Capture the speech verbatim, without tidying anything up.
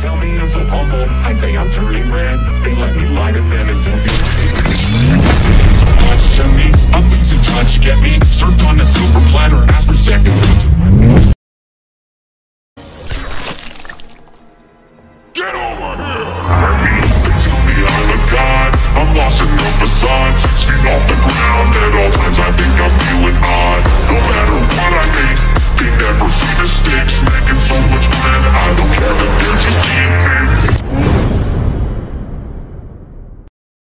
tell me I'm so humble. I say I'm turning red. They let me light it, then it's so much to me. I'm